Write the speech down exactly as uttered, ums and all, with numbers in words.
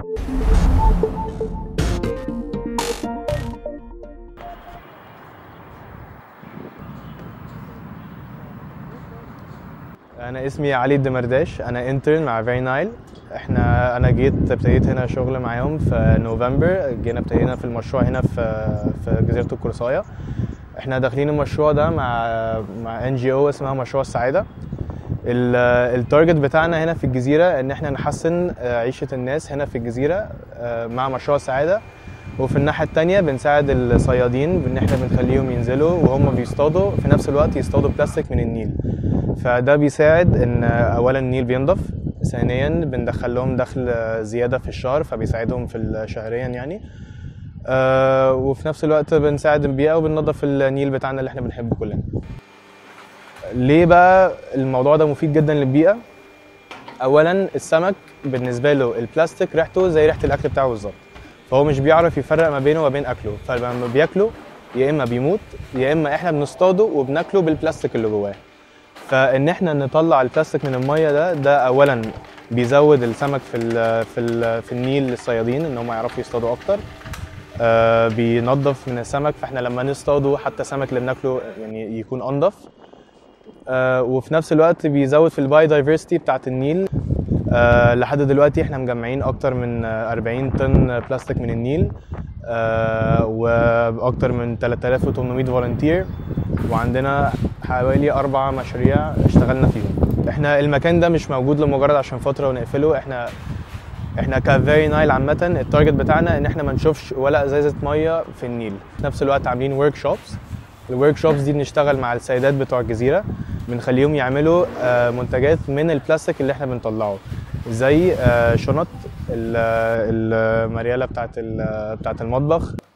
أنا اسمي علي الدمرداش، أنا انترن مع فيري نايل. احنا أنا جيت ابتديت هنا شغل معاهم في نوفمبر. جينا ابتدينا في المشروع هنا في في جزيرة القرصاية. احنا داخلين المشروع ده مع مع ان جي او اسمها مشروع السعادة. التارجت بتاعنا هنا في الجزيرة ان احنا نحسن عيشة الناس هنا في الجزيرة مع مشروع السعادة، وفي الناحية التانية بنساعد الصيادين بان احنا بنخليهم ينزلوا وهم بيصطادوا في نفس الوقت يصطادوا بلاستيك من النيل. فده بيساعد ان اولا النيل بينضف، ثانيا بندخل لهم دخل زيادة في الشهر فبيساعدهم في شهريا يعني. آه وفي نفس الوقت بنساعد البيئة وبننظف النيل بتاعنا اللي احنا بنحبه كلنا. ليه بقى الموضوع ده مفيد جدا للبيئة؟ اولا السمك بالنسبة له البلاستيك ريحته زي ريحة الاكل بتاعه بالظبط، فهو مش بيعرف يفرق ما بينه وبين اكله، فلما بياكله يا اما بيموت يا اما احنا بنصطاده وبناكله بالبلاستيك اللي جواه. فان احنا نطلع البلاستيك من الميه ده ده اولا بيزود السمك في ال في ال في النيل للصيادين ان هم يعرفوا يصطادوا اكتر. آه بينظف من السمك، فاحنا لما نصطاده حتى السمك اللي بناكله يعني يكون انضف. آه وفي نفس الوقت بيزود في الباي دايفرستي بتاعت النيل. آه لحد دلوقتي احنا مجمعين اكتر من أربعين طن بلاستيك من النيل، آه واكتر من ثلاثة آلاف وثمانمائة فولنتير، وعندنا حوالي اربع مشاريع اشتغلنا فيهم. احنا المكان ده مش موجود لمجرد عشان فتره ونقفله. احنا احنا كفيري نايل عامه التارجت بتاعنا ان احنا ما نشوفش ولا ازازه ميه في النيل. في نفس الوقت عاملين ورك شوبس. الورك شوبس دي بنشتغل مع السيدات بتوع الجزيره، بنخليهم يعملوا منتجات من البلاستيك اللي احنا بنطلعه، زي شنط المرياله بتاعت بتاعت المطبخ.